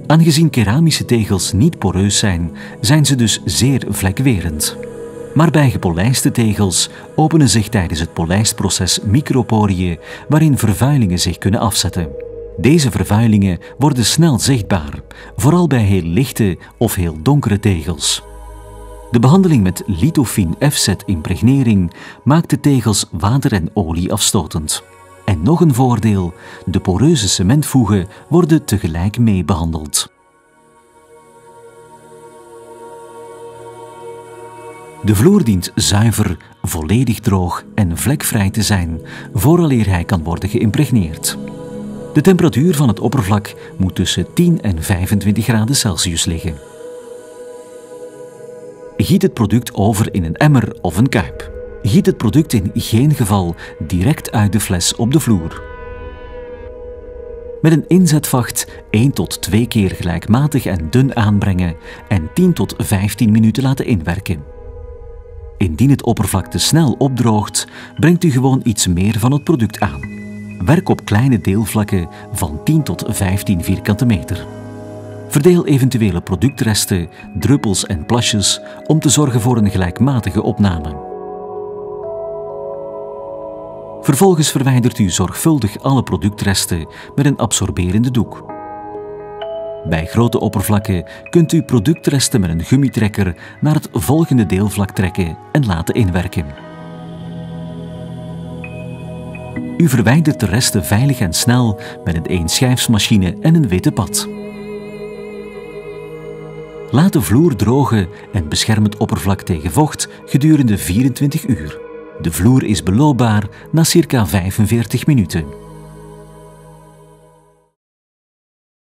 Aangezien keramische tegels niet poreus zijn, zijn ze dus zeer vlekwerend. Maar bij gepolijste tegels openen zich tijdens het polijstproces microporiën waarin vervuilingen zich kunnen afzetten. Deze vervuilingen worden snel zichtbaar, vooral bij heel lichte of heel donkere tegels. De behandeling met Litofin F-set impregnering maakt de tegels water en olie afstotend. En nog een voordeel, de poreuze cementvoegen worden tegelijk mee behandeld. De vloer dient zuiver, volledig droog en vlekvrij te zijn vooraleer hij kan worden geïmpregneerd. De temperatuur van het oppervlak moet tussen 10 en 25 graden Celsius liggen. Giet het product over in een emmer of een kuip. Giet het product in geen geval direct uit de fles op de vloer. Met een inzetvacht 1 tot 2 keer gelijkmatig en dun aanbrengen en 10 tot 15 minuten laten inwerken. Indien het oppervlak te snel opdroogt, brengt u gewoon iets meer van het product aan. Werk op kleine deelvlakken van 10 tot 15 vierkante meter. Verdeel eventuele productresten, druppels en plasjes om te zorgen voor een gelijkmatige opname. Vervolgens verwijdert u zorgvuldig alle productresten met een absorberende doek. Bij grote oppervlakken kunt u productresten met een gummitrekker naar het volgende deelvlak trekken en laten inwerken. U verwijdert de resten veilig en snel met een eenschijfsmachine en een witte pad. Laat de vloer drogen en bescherm het oppervlak tegen vocht gedurende 24 uur. De vloer is beloopbaar na circa 45 minuten.